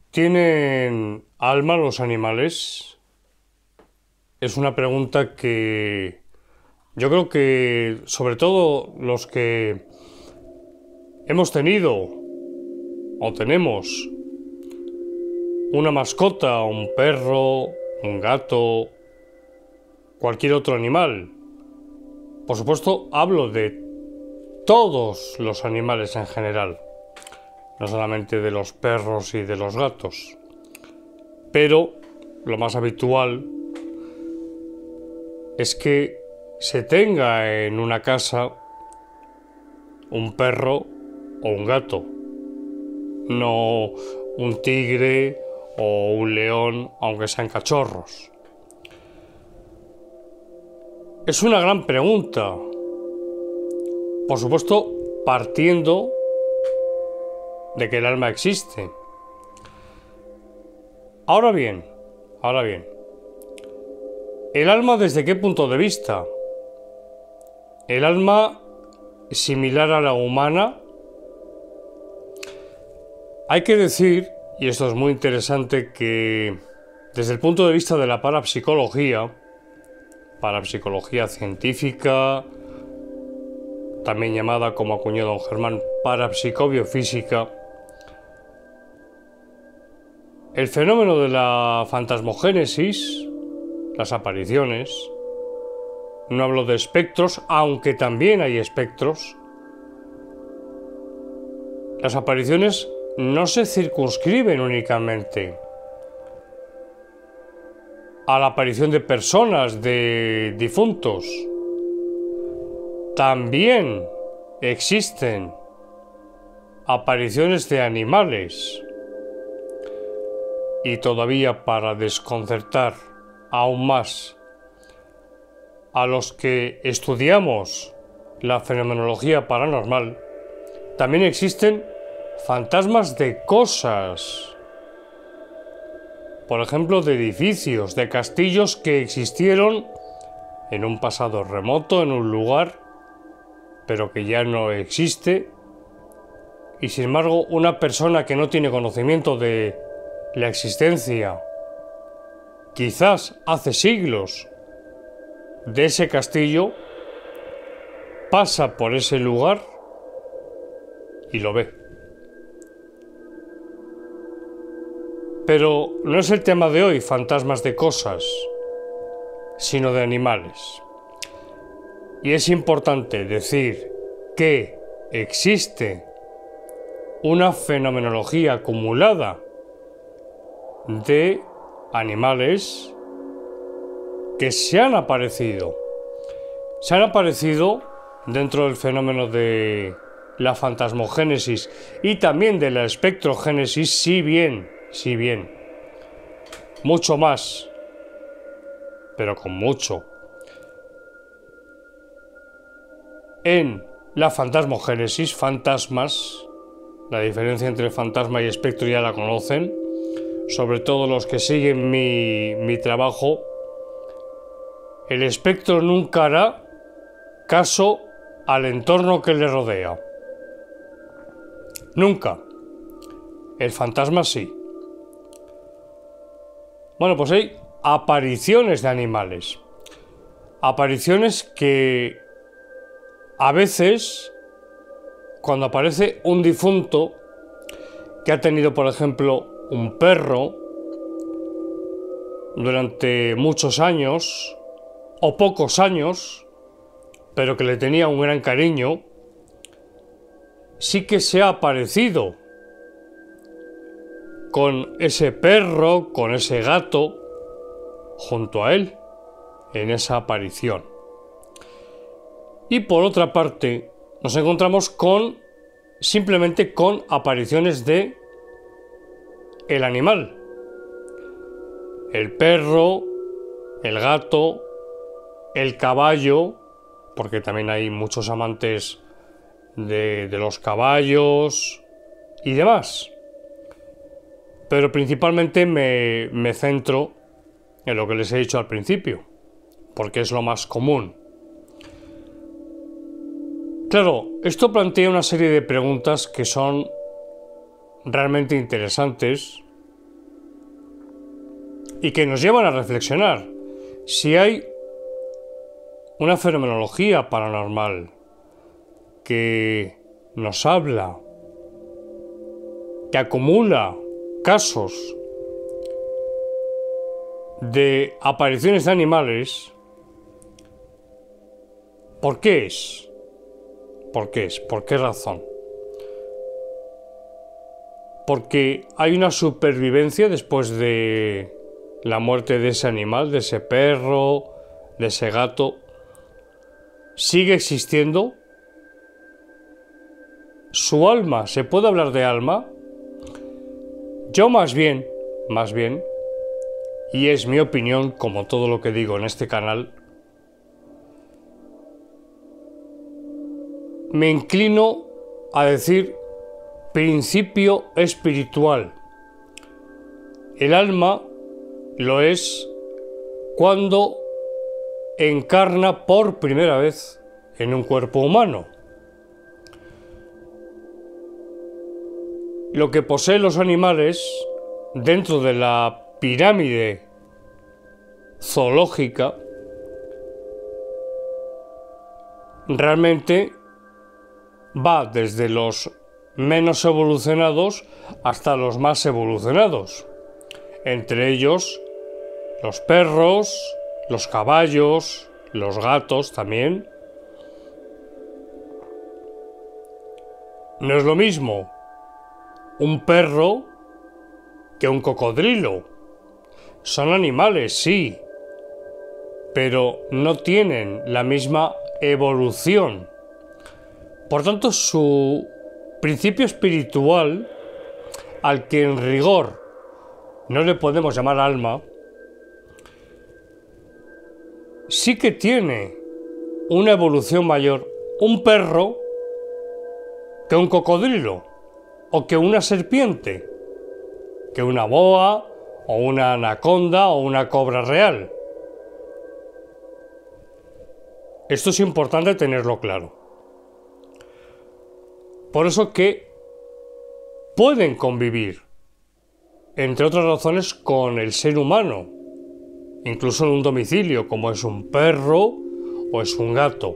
¿Tienen alma los animales? Es una pregunta que yo creo que, sobre todo los que hemos tenido o tenemos una mascota, un perro, un gato, cualquier otro animal. Por supuesto, hablo de todos los animales en general, no solamente de los perros y de los gatos. Pero lo más habitual es que se tenga en una casa un perro o un gato, no un tigre o un león, aunque sean cachorros. Es una gran pregunta, por supuesto, partiendo de que el alma existe. Ahora bien, ¿el alma desde qué punto de vista? ¿El alma similar a la humana? Hay que decir, y esto es muy interesante, que desde el punto de vista de la parapsicología científica, también llamada, como acuñó don Germán, parapsicobiofísica, el fenómeno de la fantasmogénesis, las apariciones, no hablo de espectros, aunque también hay espectros, las apariciones no se circunscriben únicamente a la aparición de personas, de difuntos. También existen apariciones de animales. Y todavía, para desconcertar aún más a los que estudiamos la fenomenología paranormal, también existen fantasmas de cosas. Por ejemplo, de edificios, de castillos que existieron en un pasado remoto, en un lugar, pero que ya no existe. Y sin embargo, una persona que no tiene conocimiento de la existencia, quizás hace siglos, de ese castillo, pasa por ese lugar y lo ve. Pero no es el tema de hoy, fantasmas de cosas, sino de animales. Y es importante decir que existe una fenomenología acumulada de animales que se han aparecido. Se han aparecido dentro del fenómeno de la fantasmogénesis y también de la espectrogénesis, si bien, mucho más, pero con mucho. En la fantasmogénesis, fantasmas, la diferencia entre fantasma y espectro ya la conocen, sobre todo los que siguen mi trabajo. El espectro nunca hará caso al entorno que le rodea. Nunca. El fantasma sí. Bueno, pues hay apariciones de animales. Apariciones que a veces, cuando aparece un difunto que ha tenido, por ejemplo, un perro durante muchos años o pocos años, pero que le tenía un gran cariño, sí que se ha aparecido con ese perro, con ese gato, junto a él, en esa aparición. Y por otra parte, nos encontramos simplemente con apariciones de el animal. El perro, el gato, el caballo, porque también hay muchos amantes de los caballos y demás. Pero principalmente me centro en lo que les he dicho al principio, porque es lo más común. Claro, esto plantea una serie de preguntas que son realmente interesantes y que nos llevan a reflexionar. Si hay una fenomenología paranormal que nos habla, que acumula casos de apariciones de animales, ¿por qué es? ¿Por qué es? ¿Por qué razón? Porque hay una supervivencia después de la muerte de ese animal, de ese perro, de ese gato. ¿Sigue existiendo? ¿Su alma? ¿Se puede hablar de alma? Yo más bien, y es mi opinión, como todo lo que digo en este canal, me inclino a decir principio espiritual. El alma lo es cuando encarna por primera vez en un cuerpo humano. Lo que poseen los animales dentro de la pirámide zoológica realmente va desde los menos evolucionados hasta los más evolucionados. Entre ellos los perros, los caballos, los gatos también. No es lo mismo un perro que un cocodrilo. Son animales, sí, pero no tienen la misma evolución. Por tanto, su principio espiritual, al que en rigor no le podemos llamar alma, sí que tiene una evolución mayor un perro que un cocodrilo, o que una serpiente, que una boa, o una anaconda, o una cobra real. Esto es importante tenerlo claro. Por eso que pueden convivir, entre otras razones, con el ser humano, incluso en un domicilio, como es un perro o es un gato.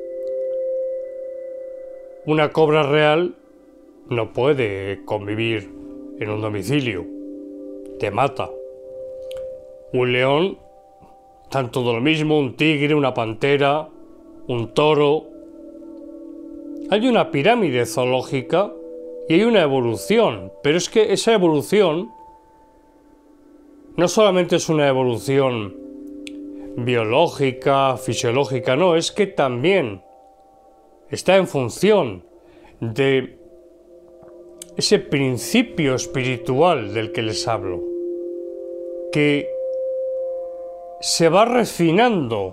Una cobra real no puede convivir en un domicilio, te mata. Un león, tanto de lo mismo, un tigre, una pantera, un toro. Hay una pirámide zoológica y hay una evolución, pero es que esa evolución no solamente es una evolución biológica, fisiológica, no, es que también está en función de ese principio espiritual del que les hablo, que se va refinando.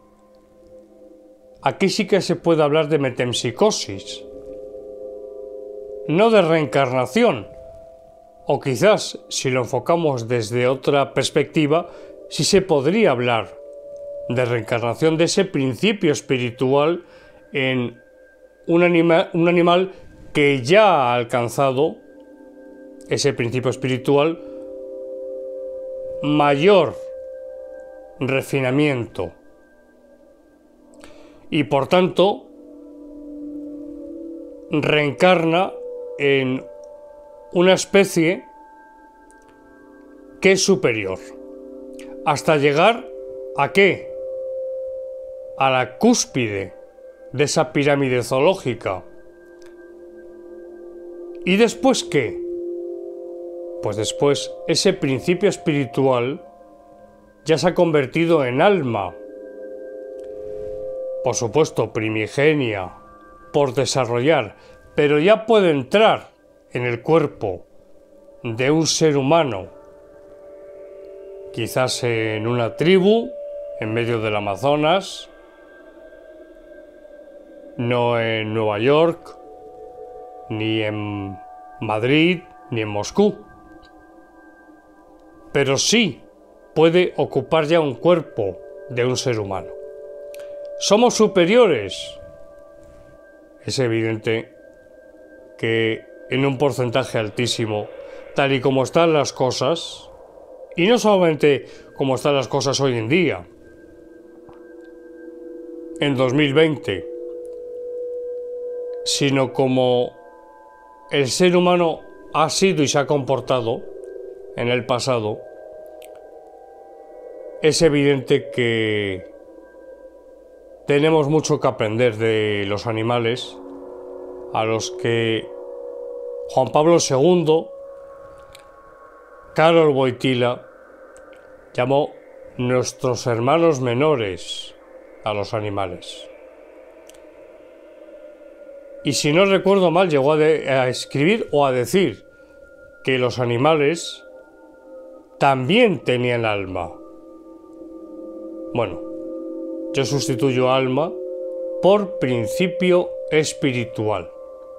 Aquí sí que se puede hablar de metempsicosis, no de reencarnación, o quizás, si lo enfocamos desde otra perspectiva, sí se podría hablar de reencarnación, de ese principio espiritual en un animal que ya ha alcanzado ese principio espiritual mayor refinamiento y por tanto reencarna en una especie que es superior, hasta llegar ¿a qué? A la cúspide de esa pirámide zoológica. ¿Y después qué? Pues después ese principio espiritual ya se ha convertido en alma, por supuesto primigenia, por desarrollar, pero ya puede entrar en el cuerpo de un ser humano, quizás en una tribu, en medio del Amazonas, no en Nueva York, ni en Madrid, ni en Moscú, pero sí puede ocupar ya un cuerpo de un ser humano. ¿Somos superiores? Es evidente que en un porcentaje altísimo, tal y como están las cosas, Y no solamente como están las cosas hoy en día, en 2020, sino como el ser humano ha sido y se ha comportado en el pasado, es evidente que tenemos mucho que aprender de los animales, a los que Juan Pablo II, Karol Wojtyła, llamó nuestros hermanos menores a los animales. Y si no recuerdo mal, llegó a escribir o a decir que los animales también tenían alma. Bueno, yo sustituyo alma por principio espiritual.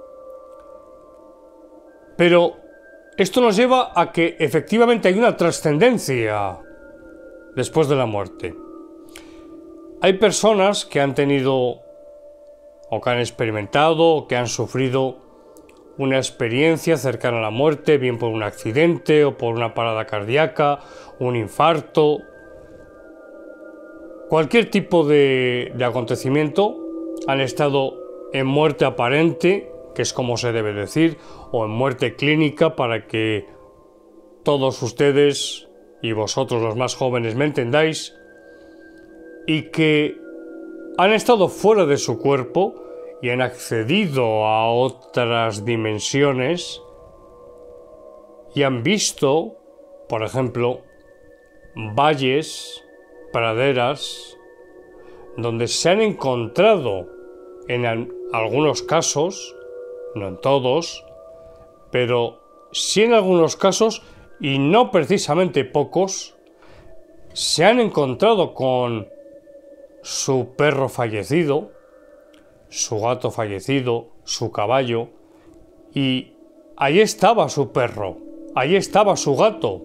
Pero esto nos lleva a que efectivamente hay una trascendencia después de la muerte. Hay personas que han tenido o que han experimentado o que han sufrido una experiencia cercana a la muerte, bien por un accidente o por una parada cardíaca, un infarto, cualquier tipo de acontecimiento. Han estado en muerte aparente, que es como se debe decir, o en muerte clínica, para que todos ustedes y vosotros los más jóvenes me entendáis, y que han estado fuera de su cuerpo y han accedido a otras dimensiones y han visto, por ejemplo, valles, praderas, donde se han encontrado en algunos casos, no en todos, pero sí en algunos casos, y no precisamente pocos, se han encontrado con su perro fallecido, su gato fallecido, su caballo, y ahí estaba su perro, ahí estaba su gato.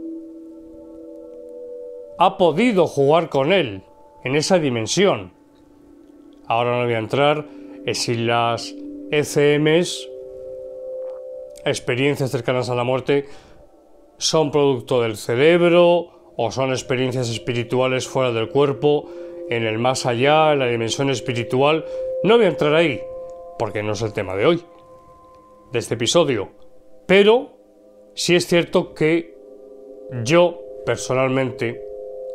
Ha podido jugar con él en esa dimensión. Ahora no voy a entrar en si las ECMs, experiencias cercanas a la muerte, son producto del cerebro o son experiencias espirituales fuera del cuerpo, en el más allá, en la dimensión espiritual. No voy a entrar ahí, porque no es el tema de hoy, de este episodio. Pero sí es cierto que yo, personalmente,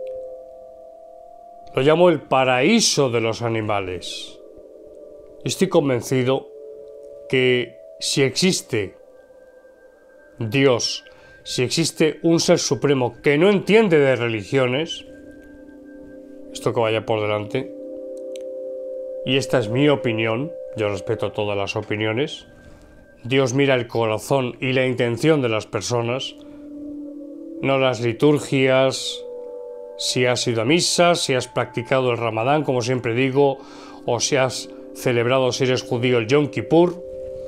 lo llamo el paraíso de los animales. Estoy convencido que si existe Dios, si existe un ser supremo que no entiende de religiones, esto que vaya por delante, y esta es mi opinión, yo respeto todas las opiniones, Dios mira el corazón y la intención de las personas, no las liturgias, si has ido a misa, si has practicado el Ramadán, como siempre digo, o si has celebrado, si eres judío, el Yom Kippur,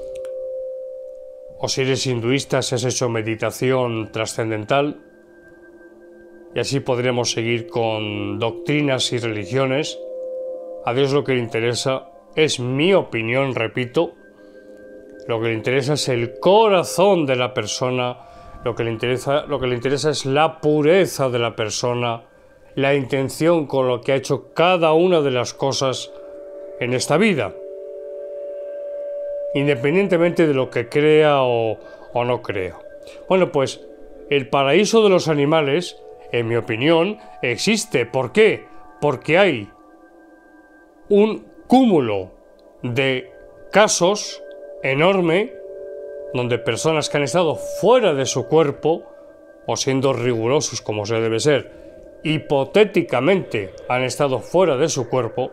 o si eres hinduista, si has hecho meditación trascendental, y así podremos seguir con doctrinas y religiones. A Dios lo que le interesa es mi opinión, repito, lo que le interesa es el corazón de la persona, lo que le interesa es la pureza de la persona, la intención con lo que ha hecho cada una de las cosas en esta vida, independientemente de lo que crea o no crea. Bueno, pues el paraíso de los animales, en mi opinión, existe. ¿Por qué? Porque hay un cúmulo de casos enorme donde personas que han estado fuera de su cuerpo, o siendo rigurosos como se debe ser, hipotéticamente han estado fuera de su cuerpo,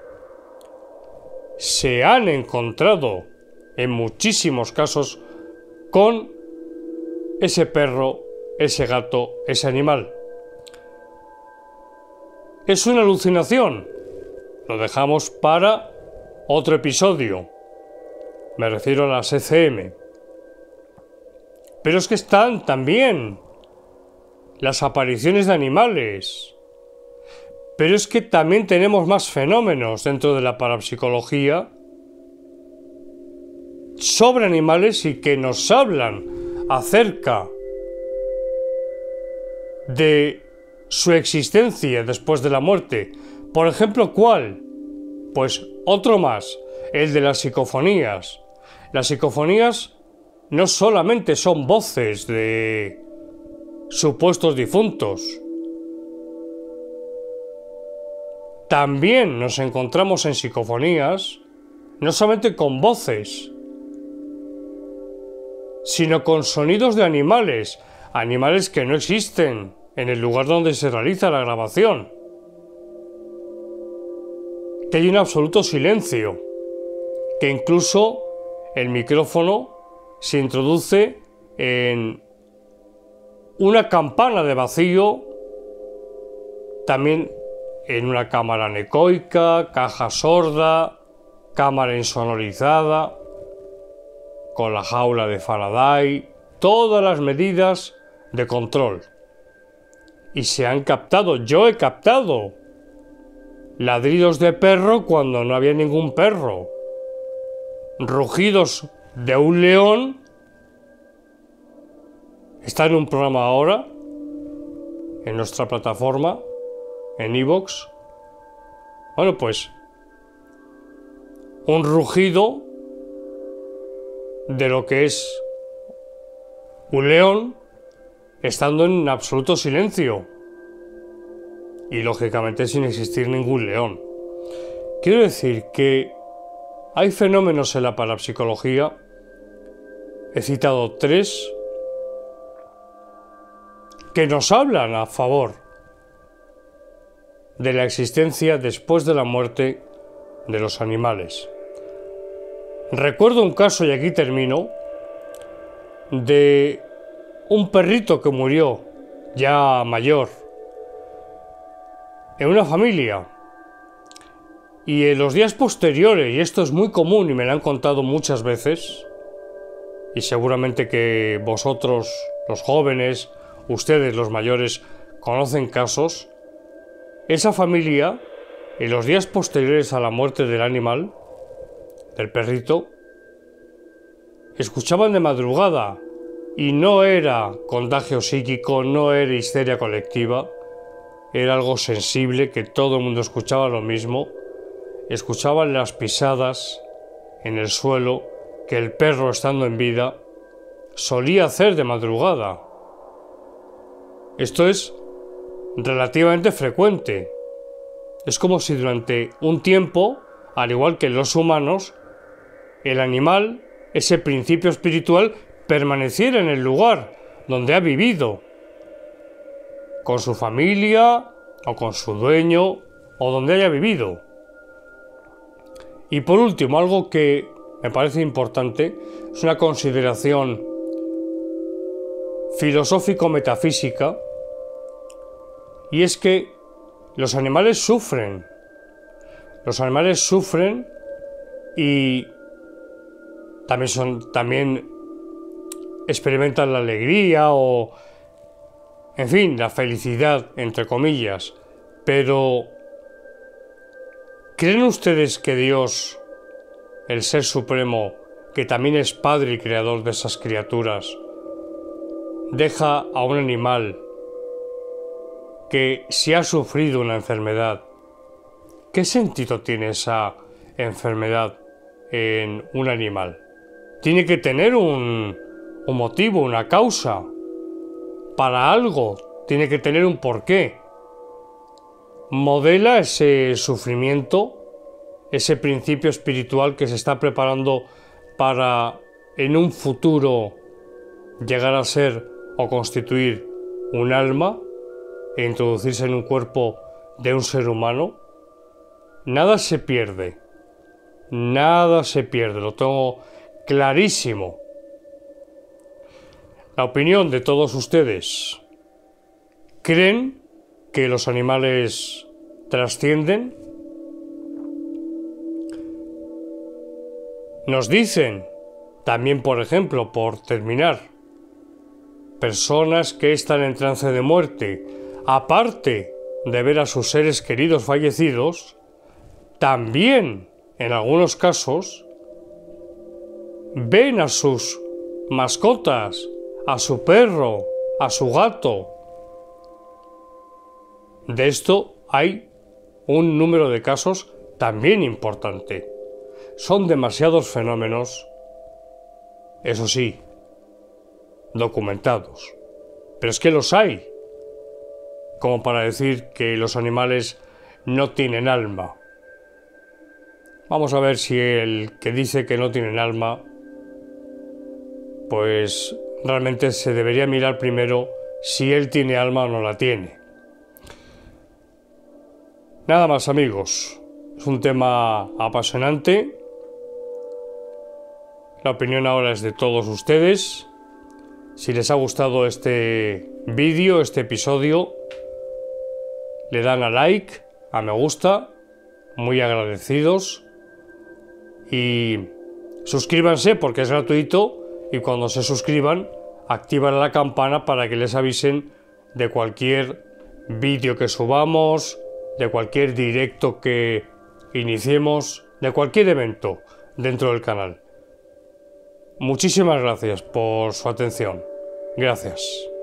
se han encontrado en muchísimos casos con ese perro, ese gato, ese animal. ¿Es una alucinación? Lo dejamos para otro episodio. Me refiero a las ECM. Pero es que están también las apariciones de animales. Pero es que también tenemos más fenómenos dentro de la parapsicología sobre animales y que nos hablan acerca de su existencia después de la muerte. Por ejemplo, ¿cuál? Pues otro más, el de las psicofonías. Las psicofonías no solamente son voces de supuestos difuntos, también nos encontramos en psicofonías no solamente con voces, sino con sonidos de animales, animales que no existen en el lugar donde se realiza la grabación. Que hay un absoluto silencio, que incluso el micrófono se introduce en una campana de vacío, también en una cámara anecoica, caja sorda, cámara insonorizada, con la jaula de Faraday, todas las medidas de control. Y se han captado, yo he captado, ladridos de perro cuando no había ningún perro, rugidos de un león. Está en un programa ahora, en nuestra plataforma, en iVoox. Bueno, pues, un rugido de lo que es un león estando en absoluto silencio y lógicamente sin existir ningún león. Quiero decir que hay fenómenos en la parapsicología, he citado 3, que nos hablan a favor de la existencia después de la muerte de los animales. Recuerdo un caso, y aquí termino, de un perrito que murió ya mayor en una familia, y en los días posteriores, y esto es muy común y me lo han contado muchas veces, y seguramente que vosotros, los jóvenes, ustedes, los mayores, conocen casos, esa familia, en los días posteriores a la muerte del animal, del perrito, escuchaban de madrugada, y no era contagio psíquico, no era histeria colectiva, era algo sensible, que todo el mundo escuchaba lo mismo, escuchaban las pisadas en el suelo que el perro, estando en vida, solía hacer de madrugada. Esto es relativamente frecuente. Es como si durante un tiempo, al igual que los humanos, el animal, ese principio espiritual, permaneciera en el lugar donde ha vivido, con su familia o con su dueño o donde haya vivido. Y por último, algo que me parece importante, es una consideración filosófico-metafísica, y es que los animales sufren. Los animales sufren y también experimentan la alegría o, en fin, la felicidad, entre comillas. Pero, ¿creen ustedes que Dios, el Ser Supremo, que también es Padre y Creador de esas criaturas, deja a un animal que, si ha sufrido una enfermedad, qué sentido tiene esa enfermedad en un animal? Tiene que tener un motivo, una causa, para algo, tiene que tener un porqué. Modela ese sufrimiento, ese principio espiritual que se está preparando para, en un futuro, llegar a ser o constituir un alma e introducirse en un cuerpo de un ser humano. Nada se pierde, lo tengo clarísimo. La opinión de todos ustedes, ¿creen que los animales trascienden? Nos dicen, también por ejemplo, por terminar, personas que están en trance de muerte, aparte de ver a sus seres queridos fallecidos, también, en algunos casos, ven a sus mascotas, a su perro, a su gato, de esto hay un número de casos también importante. Son demasiados fenómenos, eso sí, documentados. Pero es que los hay, como para decir que los animales no tienen alma. Vamos a ver si el que dice que no tienen alma, pues realmente se debería mirar primero si él tiene alma o no la tiene. Nada más, amigos. Es un tema apasionante. La opinión ahora es de todos ustedes. Si les ha gustado este vídeo, este episodio, le dan a like, a me gusta, muy agradecidos. Y suscríbanse porque es gratuito, y cuando se suscriban, activan la campana para que les avisen de cualquier vídeo que subamos, de cualquier directo que iniciemos, de cualquier evento dentro del canal. Muchísimas gracias por su atención. Gracias.